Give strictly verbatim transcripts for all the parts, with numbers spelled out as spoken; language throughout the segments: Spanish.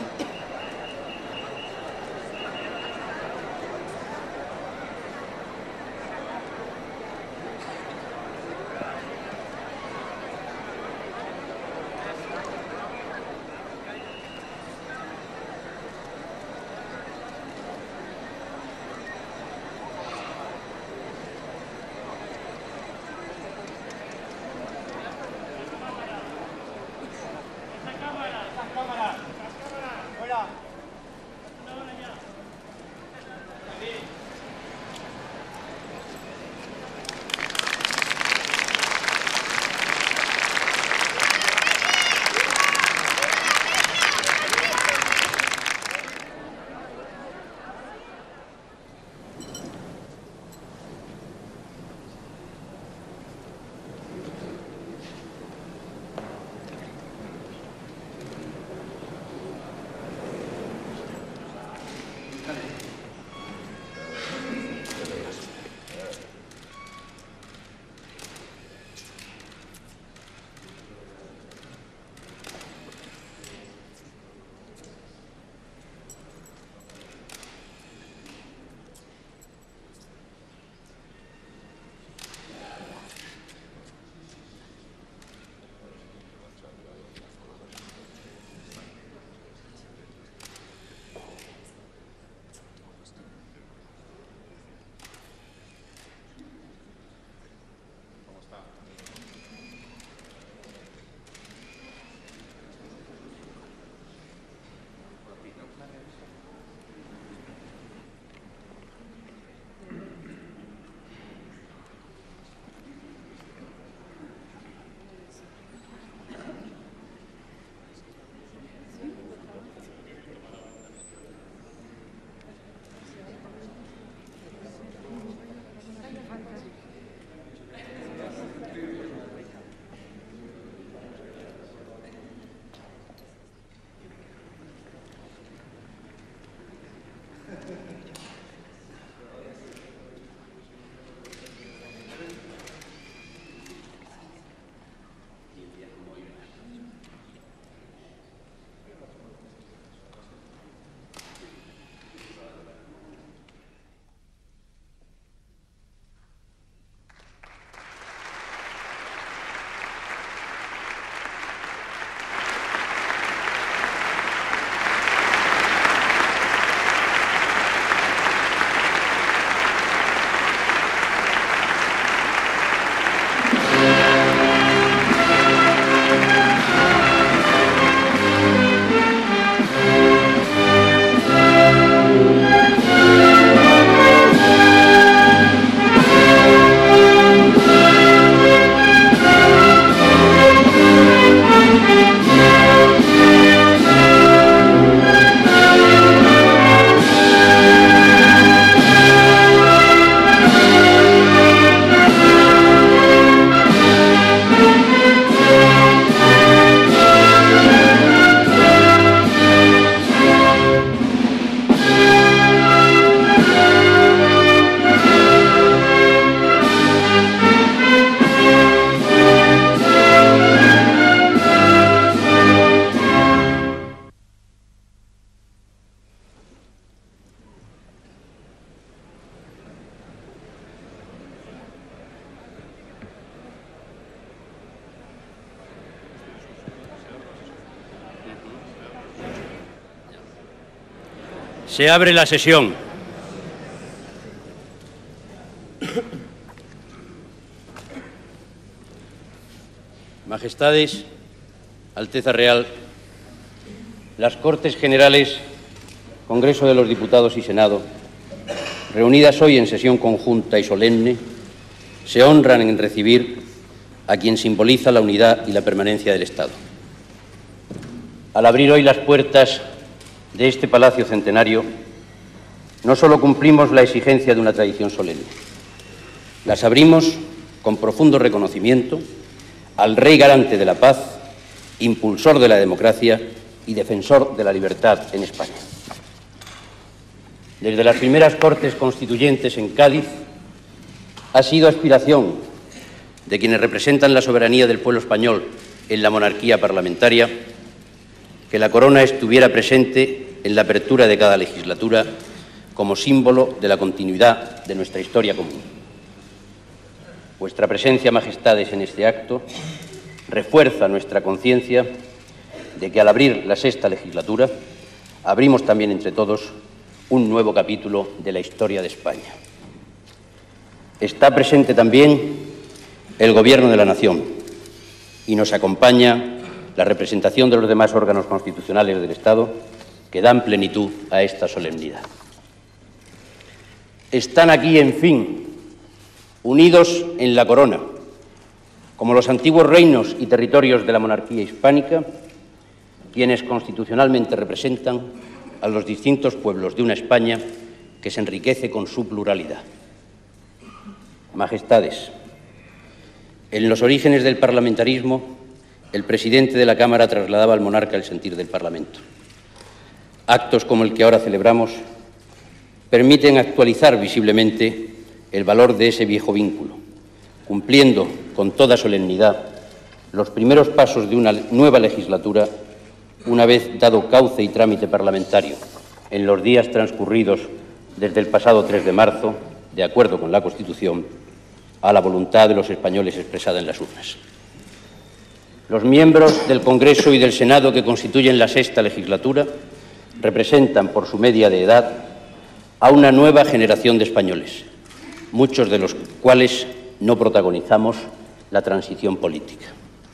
Se abre la sesión. Majestades, Alteza Real, las Cortes Generales, Congreso de los Diputados y Senado, reunidas hoy en sesión conjunta y solemne, se honran en recibir a quien simboliza la unidad y la permanencia del Estado. Al abrir hoy las puertas de este Palacio Centenario, no solo cumplimos la exigencia de una tradición solemne, las abrimos con profundo reconocimiento al Rey garante de la paz, impulsor de la democracia y defensor de la libertad en España. Desde las primeras Cortes Constituyentes en Cádiz, ha sido aspiración de quienes representan la soberanía del pueblo español en la monarquía parlamentaria que la corona estuviera presente en la apertura de cada legislatura como símbolo de la continuidad de nuestra historia común. Vuestra presencia, majestades, en este acto refuerza nuestra conciencia de que al abrir la sexta legislatura abrimos también entre todos un nuevo capítulo de la historia de España. Está presente también el Gobierno de la Nación y nos acompaña la representación de los demás órganos constitucionales del Estado que dan plenitud a esta solemnidad. Están aquí, en fin, unidos en la corona, como los antiguos reinos y territorios de la monarquía hispánica, quienes constitucionalmente representan a los distintos pueblos de una España que se enriquece con su pluralidad. Majestades, en los orígenes del parlamentarismo, el presidente de la Cámara trasladaba al monarca el sentir del Parlamento. Actos como el que ahora celebramos permiten actualizar visiblemente el valor de ese viejo vínculo, cumpliendo con toda solemnidad los primeros pasos de una nueva legislatura una vez dado cauce y trámite parlamentario en los días transcurridos desde el pasado tres de marzo, de acuerdo con la Constitución, a la voluntad de los españoles expresada en las urnas. Los miembros del Congreso y del Senado que constituyen la sexta legislatura representan, por su media de edad, a una nueva generación de españoles, muchos de los cuales no protagonizamos la transición política.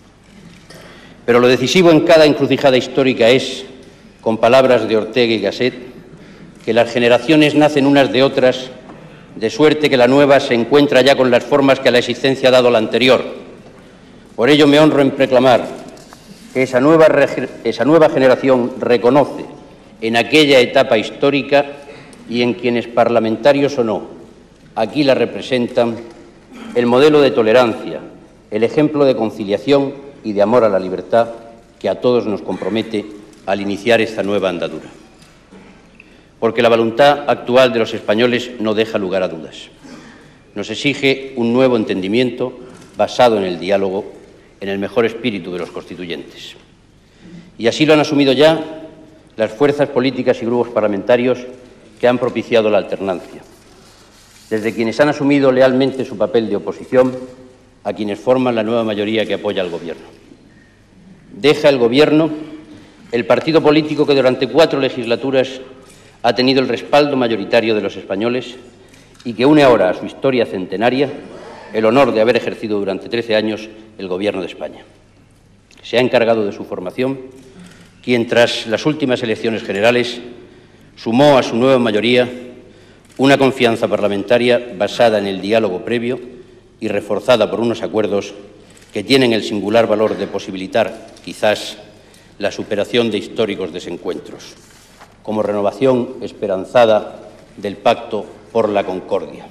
Pero lo decisivo en cada encrucijada histórica es, con palabras de Ortega y Gasset, que las generaciones nacen unas de otras, de suerte que la nueva se encuentra ya con las formas que a la existencia ha dado la anterior. Por ello me honro en proclamar que esa nueva, esa nueva generación reconoce en aquella etapa histórica y en quienes parlamentarios o no, aquí la representan, el modelo de tolerancia, el ejemplo de conciliación y de amor a la libertad que a todos nos compromete al iniciar esta nueva andadura. Porque la voluntad actual de los españoles no deja lugar a dudas. Nos exige un nuevo entendimiento basado en el diálogo, en el mejor espíritu de los constituyentes. Y así lo han asumido ya las fuerzas políticas y grupos parlamentarios que han propiciado la alternancia, desde quienes han asumido lealmente su papel de oposición a quienes forman la nueva mayoría que apoya al Gobierno. Deja el Gobierno el partido político que durante cuatro legislaturas ha tenido el respaldo mayoritario de los españoles y que une ahora a su historia centenaria el honor de haber ejercido durante trece años el Gobierno de España. Se ha encargado de su formación quien, tras las últimas elecciones generales, sumó a su nueva mayoría una confianza parlamentaria basada en el diálogo previo y reforzada por unos acuerdos que tienen el singular valor de posibilitar, quizás, la superación de históricos desencuentros, como renovación esperanzada del Pacto por la Concordia.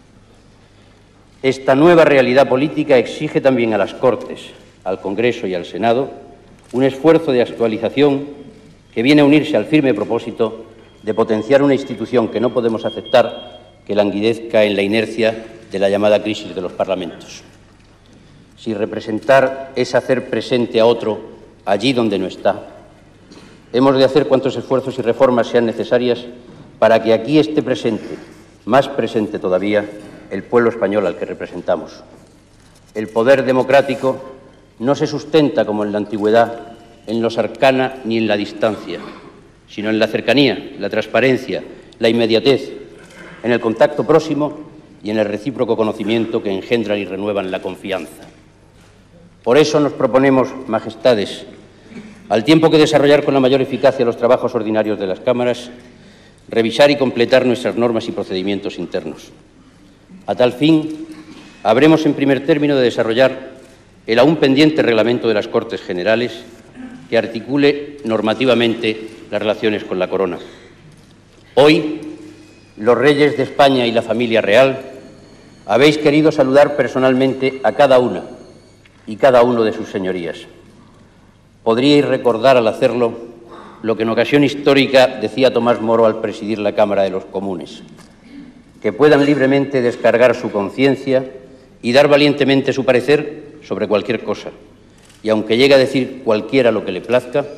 Esta nueva realidad política exige también a las Cortes, al Congreso y al Senado un esfuerzo de actualización que viene a unirse al firme propósito de potenciar una institución que no podemos aceptar que languidezca en la inercia de la llamada crisis de los parlamentos. Si representar es hacer presente a otro allí donde no está, hemos de hacer cuantos esfuerzos y reformas sean necesarias para que aquí esté presente, más presente todavía, el pueblo español al que representamos. El poder democrático no se sustenta, como en la antigüedad, en lo cercana ni en la distancia, sino en la cercanía, la transparencia, la inmediatez, en el contacto próximo y en el recíproco conocimiento que engendran y renuevan la confianza. Por eso nos proponemos, majestades, al tiempo que desarrollar con la mayor eficacia los trabajos ordinarios de las cámaras, revisar y completar nuestras normas y procedimientos internos. A tal fin, habremos en primer término de desarrollar el aún pendiente reglamento de las Cortes Generales que articule normativamente las relaciones con la corona. Hoy, los reyes de España y la familia real habéis querido saludar personalmente a cada una y cada uno de sus señorías. Podríais recordar al hacerlo lo que en ocasión histórica decía Tomás Moro al presidir la Cámara de los Comunes: que puedan libremente descargar su conciencia y dar valientemente su parecer sobre cualquier cosa, y aunque llegue a decir cualquiera lo que le plazca,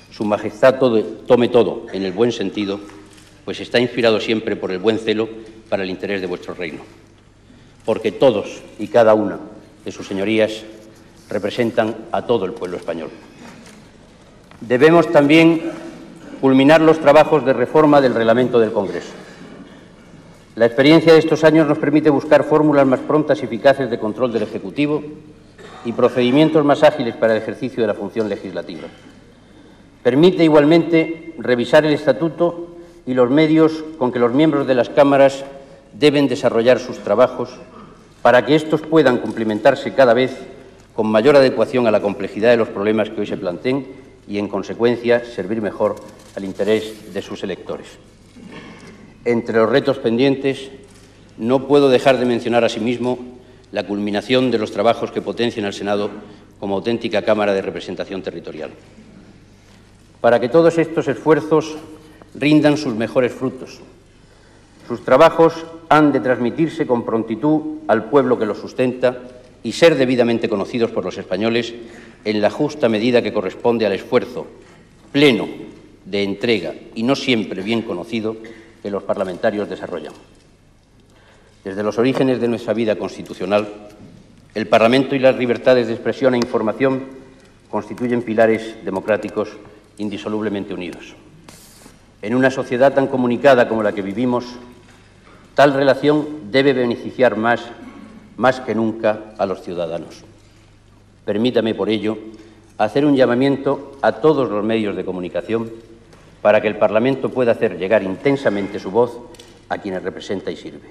Su Majestad todo, tome todo en el buen sentido, pues está inspirado siempre por el buen celo para el interés de vuestro reino. Porque todos y cada una de sus señorías representan a todo el pueblo español. Debemos también culminar los trabajos de reforma del reglamento del Congreso. La experiencia de estos años nos permite buscar fórmulas más prontas y eficaces de control del Ejecutivo y procedimientos más ágiles para el ejercicio de la función legislativa. Permite igualmente revisar el Estatuto y los medios con que los miembros de las cámaras deben desarrollar sus trabajos para que estos puedan cumplimentarse cada vez con mayor adecuación a la complejidad de los problemas que hoy se planteen y, en consecuencia, servir mejor al interés de sus electores. Entre los retos pendientes, no puedo dejar de mencionar asimismo la culminación de los trabajos que potencian al Senado como auténtica Cámara de representación territorial. Para que todos estos esfuerzos rindan sus mejores frutos, sus trabajos han de transmitirse con prontitud al pueblo que los sustenta y ser debidamente conocidos por los españoles en la justa medida que corresponde al esfuerzo pleno de entrega y no siempre bien conocido que los parlamentarios desarrollan. Desde los orígenes de nuestra vida constitucional, el Parlamento y las libertades de expresión e información constituyen pilares democráticos indisolublemente unidos. En una sociedad tan comunicada como la que vivimos, tal relación debe beneficiar más, más que nunca a los ciudadanos. Permítame, por ello, hacer un llamamiento a todos los medios de comunicación para que el Parlamento pueda hacer llegar intensamente su voz a quienes representa y sirve.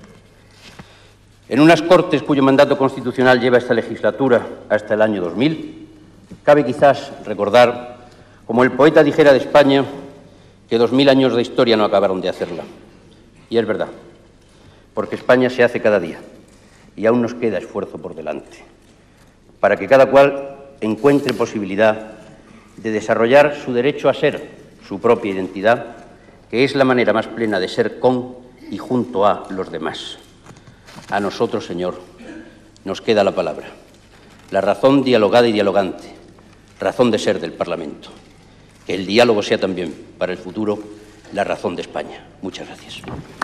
En unas Cortes cuyo mandato constitucional lleva esta legislatura hasta el año dos mil, cabe quizás recordar, como el poeta dijera de España, que dos mil años de historia no acabaron de hacerla. Y es verdad, porque España se hace cada día y aún nos queda esfuerzo por delante, para que cada cual encuentre posibilidad de desarrollar su derecho a ser su propia identidad, que es la manera más plena de ser con y junto a los demás. A nosotros, Señor, nos queda la palabra, la razón dialogada y dialogante, razón de ser del Parlamento. Que el diálogo sea también, para el futuro, la razón de España. Muchas gracias.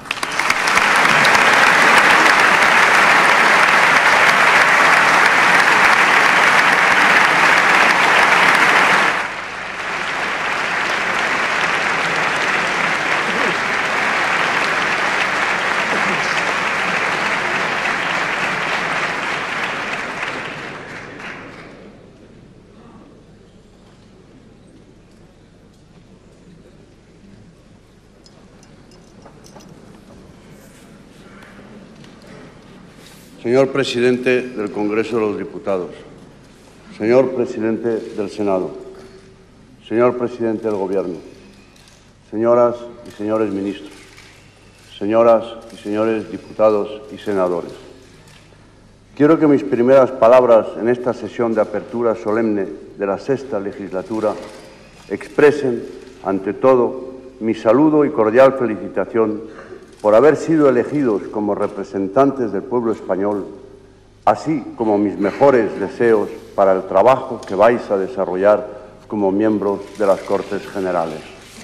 Señor Presidente del Congreso de los Diputados, señor Presidente del Senado, señor Presidente del Gobierno, señoras y señores ministros, señoras y señores diputados y senadores, quiero que mis primeras palabras en esta sesión de apertura solemne de la sexta legislatura expresen, ante todo, mi saludo y cordial felicitación por haber sido elegidos como representantes del pueblo español, así como mis mejores deseos para el trabajo que vais a desarrollar como miembros de las Cortes Generales.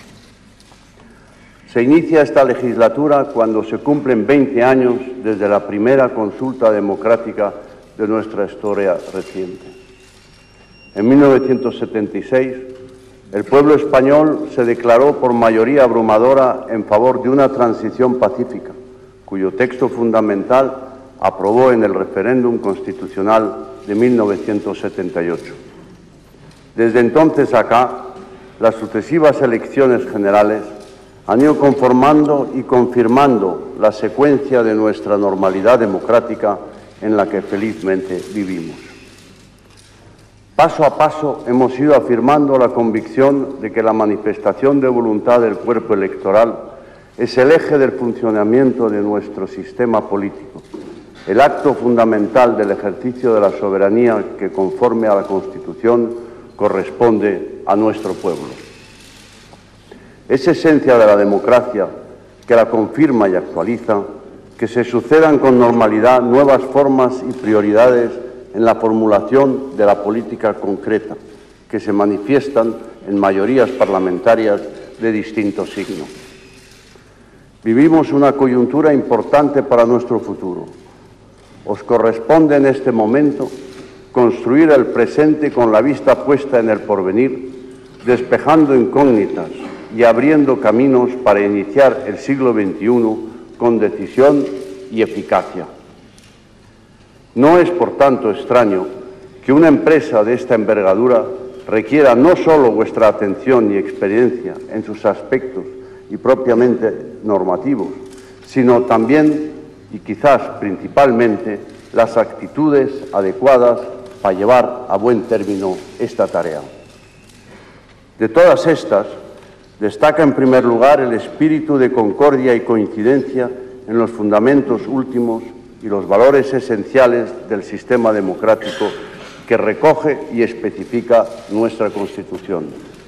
Se inicia esta legislatura cuando se cumplen veinte años desde la primera consulta democrática de nuestra historia reciente. En mil novecientos setenta y seis, el pueblo español se declaró por mayoría abrumadora en favor de una transición pacífica, cuyo texto fundamental aprobó en el referéndum constitucional de mil novecientos setenta y ocho. Desde entonces acá, las sucesivas elecciones generales han ido conformando y confirmando la secuencia de nuestra normalidad democrática en la que felizmente vivimos. Paso a paso hemos ido afirmando la convicción de que la manifestación de voluntad del cuerpo electoral es el eje del funcionamiento de nuestro sistema político, el acto fundamental del ejercicio de la soberanía que, conforme a la Constitución, corresponde a nuestro pueblo. Es esencia de la democracia, que la confirma y actualiza, que se sucedan con normalidad nuevas formas y prioridades en la formulación de la política concreta, que se manifiestan en mayorías parlamentarias de distinto signo. Vivimos una coyuntura importante para nuestro futuro. Os corresponde en este momento construir el presente con la vista puesta en el porvenir, despejando incógnitas y abriendo caminos para iniciar el siglo veintiuno con decisión y eficacia. No es, por tanto, extraño que una empresa de esta envergadura requiera no solo vuestra atención y experiencia en sus aspectos y propiamente normativos, sino también, y quizás principalmente, las actitudes adecuadas para llevar a buen término esta tarea. De todas estas, destaca en primer lugar el espíritu de concordia y coincidencia en los fundamentos últimos y los valores esenciales del sistema democrático que recoge y especifica nuestra Constitución.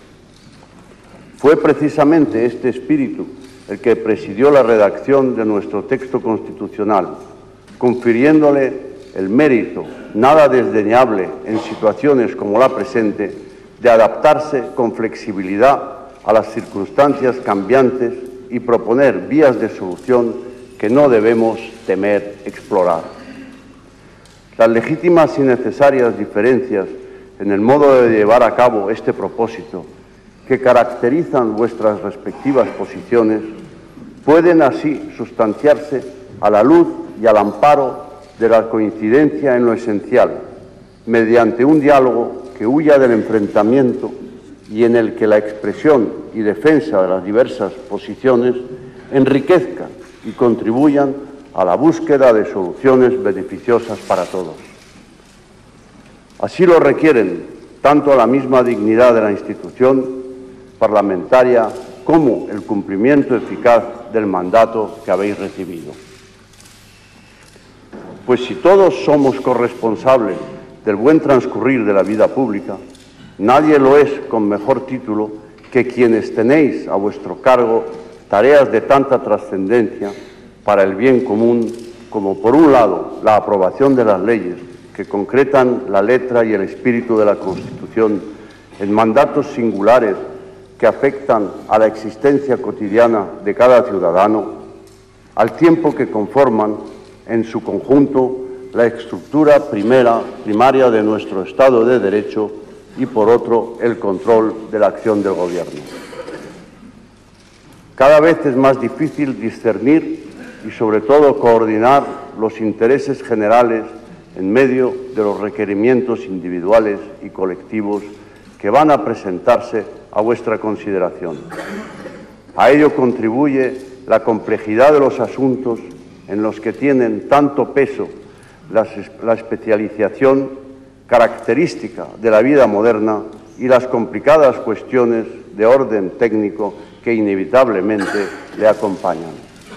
Fue precisamente este espíritu el que presidió la redacción de nuestro texto constitucional, confiriéndole el mérito, nada desdeñable en situaciones como la presente, de adaptarse con flexibilidad a las circunstancias cambiantes y proponer vías de solución que no debemos temer explorar. Las legítimas y necesarias diferencias en el modo de llevar a cabo este propósito que caracterizan vuestras respectivas posiciones pueden así sustanciarse a la luz y al amparo de la coincidencia en lo esencial, mediante un diálogo que huya del enfrentamiento y en el que la expresión y defensa de las diversas posiciones enriquezcan y contribuyan a la búsqueda de soluciones beneficiosas para todos. Así lo requieren tanto la misma dignidad de la institución parlamentaria como el cumplimiento eficaz del mandato que habéis recibido. Pues si todos somos corresponsables del buen transcurrir de la vida pública, nadie lo es con mejor título que quienes tenéis a vuestro cargo tareas de tanta trascendencia para el bien común, como por un lado la aprobación de las leyes que concretan la letra y el espíritu de la Constitución en mandatos singulares que afectan a la existencia cotidiana de cada ciudadano, al tiempo que conforman en su conjunto la estructura primera, primaria de nuestro Estado de Derecho y, por otro, el control de la acción del Gobierno. Cada vez es más difícil discernir y, sobre todo, coordinar los intereses generales en medio de los requerimientos individuales y colectivos que van a presentarse a vuestra consideración. A ello contribuye la complejidad de los asuntos en los que tienen tanto peso la, la especialización característica de la vida moderna y las complicadas cuestiones de orden técnico que inevitablemente le acompañan.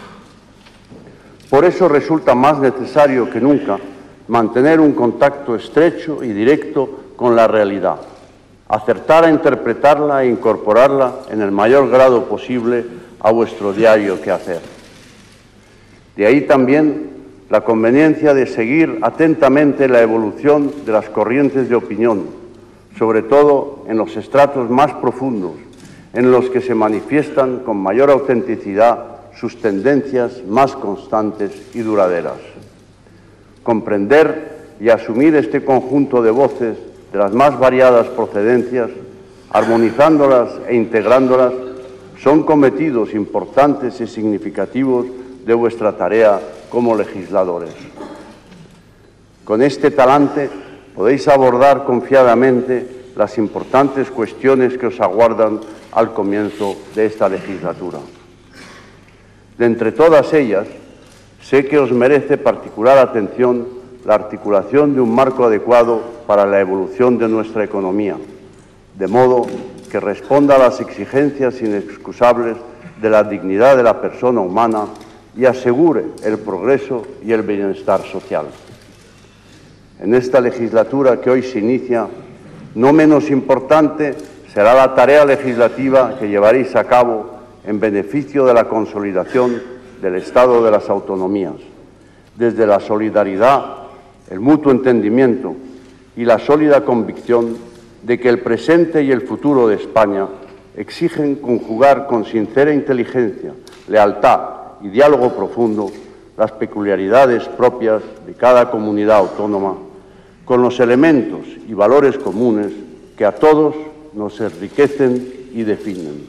Por eso resulta más necesario que nunca mantener un contacto estrecho y directo con la realidad, acertar a interpretarla e incorporarla en el mayor grado posible a vuestro diario quehacer. De ahí también la conveniencia de seguir atentamente la evolución de las corrientes de opinión, sobre todo en los estratos más profundos, en los que se manifiestan con mayor autenticidad sus tendencias más constantes y duraderas. Comprender y asumir este conjunto de voces de las más variadas procedencias, armonizándolas e integrándolas, son cometidos importantes y significativos de vuestra tarea como legisladores. Con este talante podéis abordar confiadamente las importantes cuestiones que os aguardan al comienzo de esta legislatura. De entre todas ellas, sé que os merece particular atención la articulación de un marco adecuado para la evolución de nuestra economía, de modo que responda a las exigencias inexcusables de la dignidad de la persona humana y asegure el progreso y el bienestar social. En esta legislatura que hoy se inicia, no menos importante será la tarea legislativa que llevaréis a cabo en beneficio de la consolidación del Estado de las autonomías, desde la solidaridad, el mutuo entendimiento y la sólida convicción de que el presente y el futuro de España exigen conjugar con sincera inteligencia, lealtad y diálogo profundo las peculiaridades propias de cada comunidad autónoma con los elementos y valores comunes que a todos nos enriquecen y definen.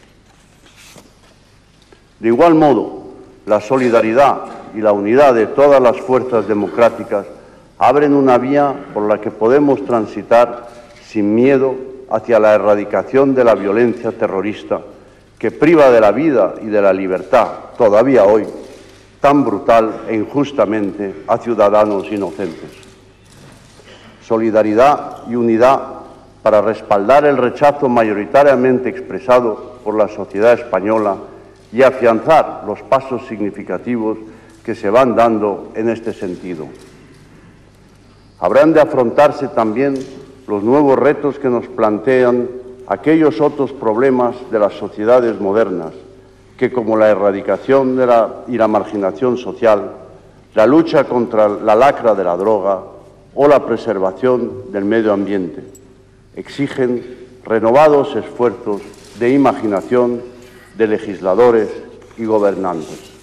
De igual modo, la solidaridad y la unidad de todas las fuerzas democráticas abren una vía por la que podemos transitar sin miedo hacia la erradicación de la violencia terrorista que priva de la vida y de la libertad, todavía hoy, tan brutal e injustamente a ciudadanos inocentes. Solidaridad y unidad para respaldar el rechazo mayoritariamente expresado por la sociedad española y afianzar los pasos significativos que se van dando en este sentido. Habrán de afrontarse también los nuevos retos que nos plantean aquellos otros problemas de las sociedades modernas, que como la erradicación de la, y la marginación social, la lucha contra la lacra de la droga o la preservación del medio ambiente, exigen renovados esfuerzos de imaginación de legisladores y gobernantes.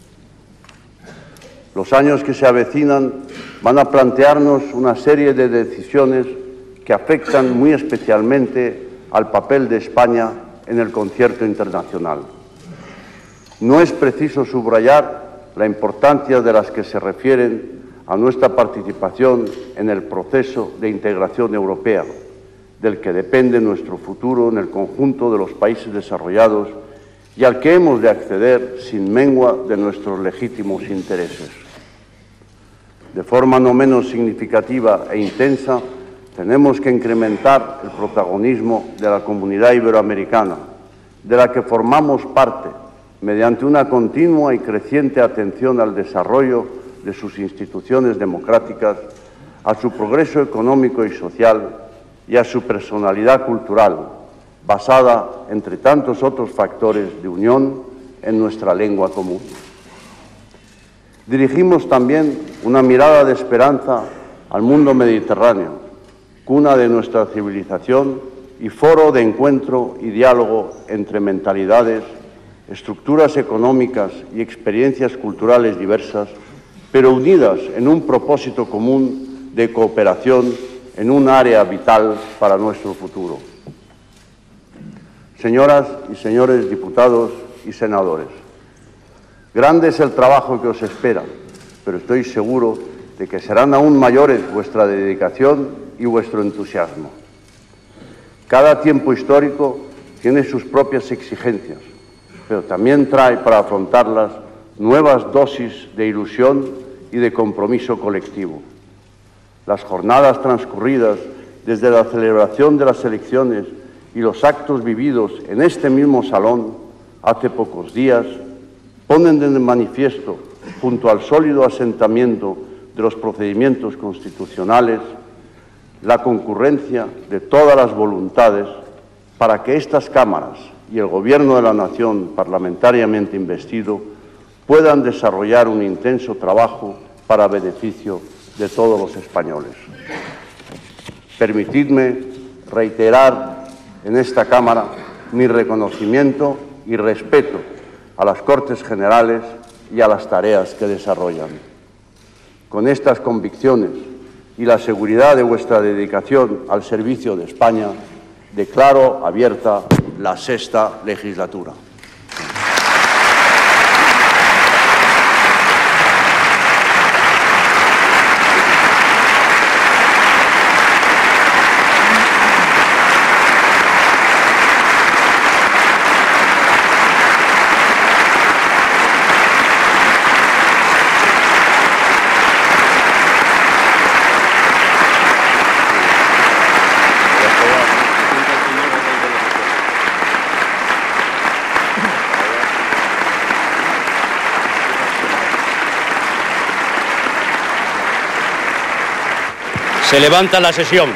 Los años que se avecinan van a plantearnos una serie de decisiones que afectan muy especialmente al papel de España en el concierto internacional. No es preciso subrayar la importancia de las que se refieren a nuestra participación en el proceso de integración europea, del que depende nuestro futuro en el conjunto de los países desarrollados y al que hemos de acceder sin mengua de nuestros legítimos intereses. De forma no menos significativa e intensa, tenemos que incrementar el protagonismo de la comunidad iberoamericana, de la que formamos parte, mediante una continua y creciente atención al desarrollo de sus instituciones democráticas, a su progreso económico y social y a su personalidad cultural, basada, entre tantos otros factores de unión, en nuestra lengua común. Dirigimos también una mirada de esperanza al mundo mediterráneo, cuna de nuestra civilización y foro de encuentro y diálogo entre mentalidades, estructuras económicas y experiencias culturales diversas, pero unidas en un propósito común de cooperación en un área vital para nuestro futuro. Señoras y señores diputados y senadores, grande es el trabajo que os espera, pero estoy seguro de que serán aún mayores vuestra dedicación y vuestro entusiasmo. Cada tiempo histórico tiene sus propias exigencias, pero también trae para afrontarlas nuevas dosis de ilusión y de compromiso colectivo. Las jornadas transcurridas desde la celebración de las elecciones y los actos vividos en este mismo salón hace pocos días ponen de manifiesto, junto al sólido asentamiento de los procedimientos constitucionales, la concurrencia de todas las voluntades para que estas cámaras y el Gobierno de la Nación parlamentariamente investido puedan desarrollar un intenso trabajo para beneficio de todos los españoles. Permitidme reiterar en esta Cámara mi reconocimiento y respeto a las Cortes Generales y a las tareas que desarrollan. Con estas convicciones y la seguridad de vuestra dedicación al servicio de España, declaro abierta la sexta legislatura. Se levanta la sesión.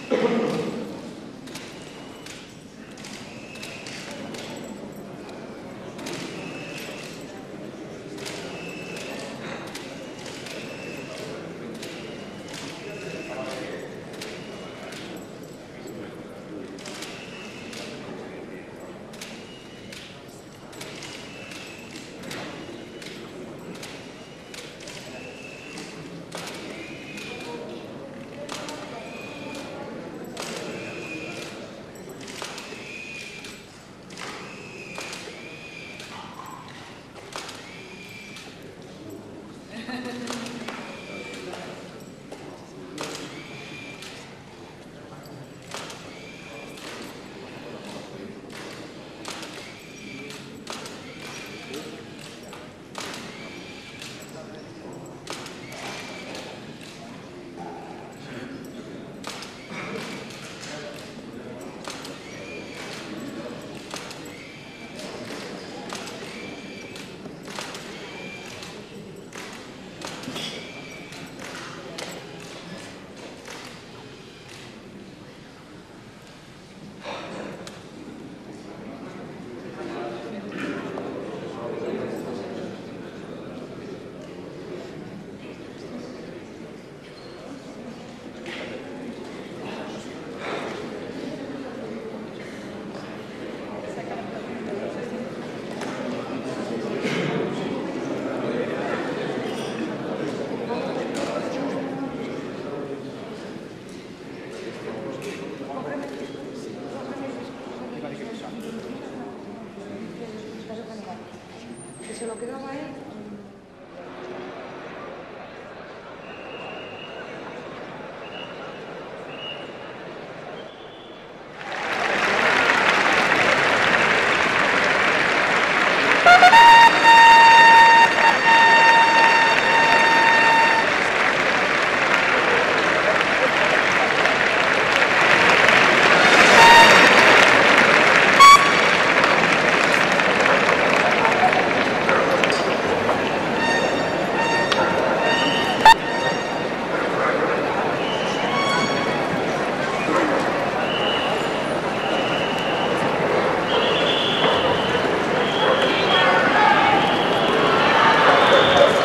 Se lo quedaba él.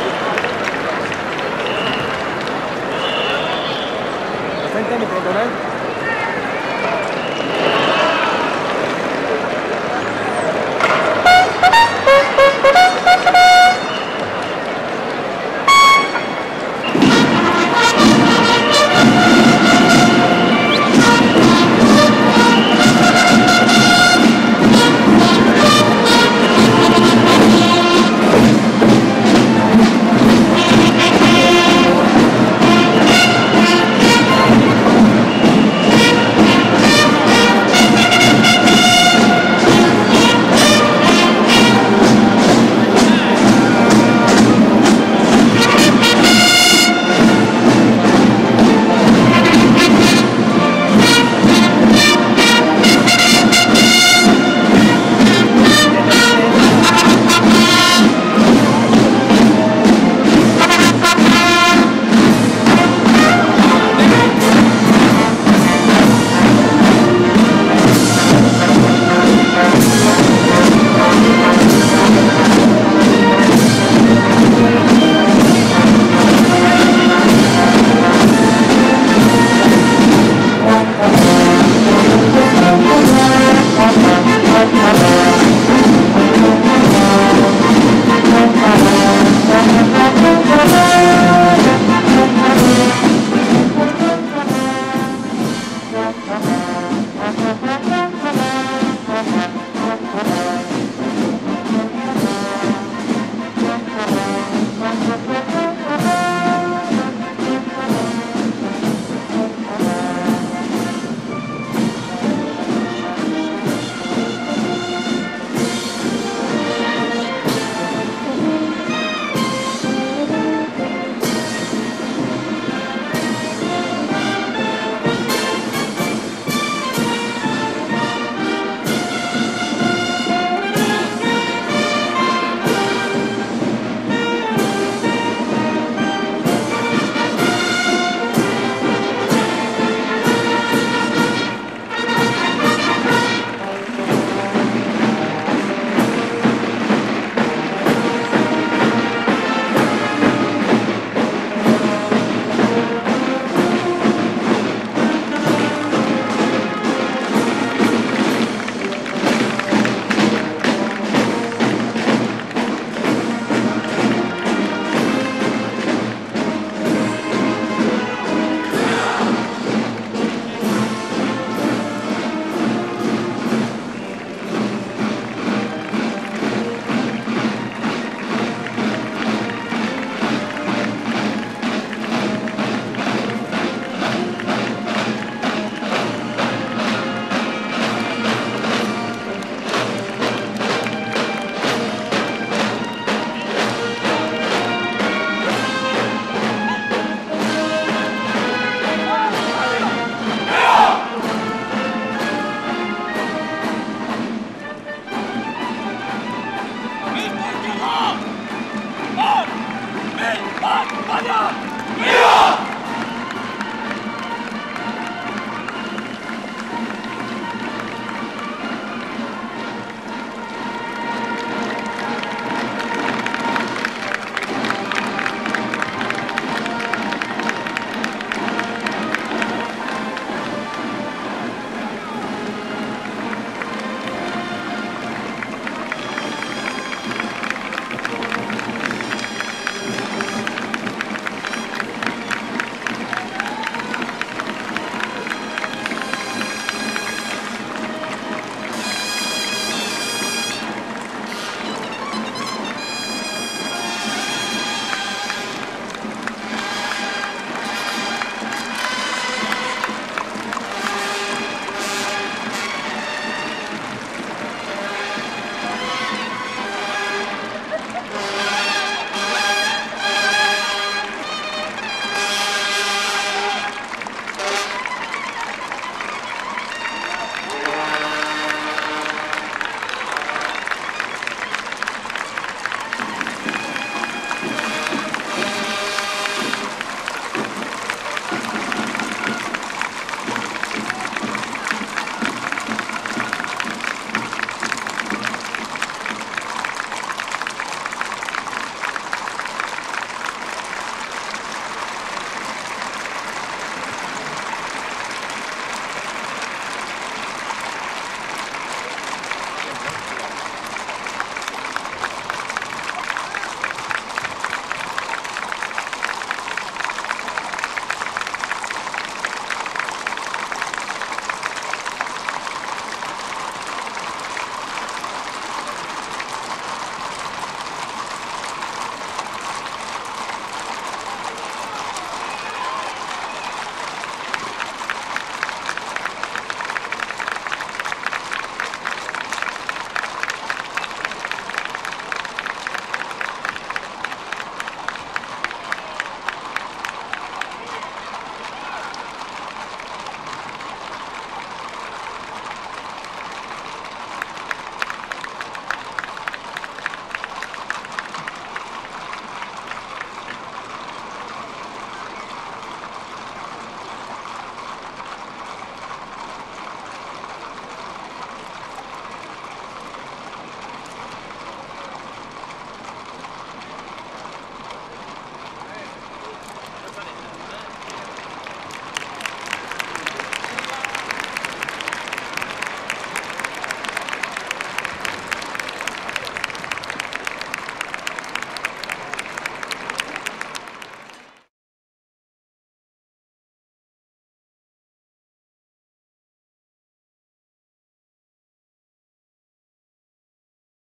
Frente a mi tribunal.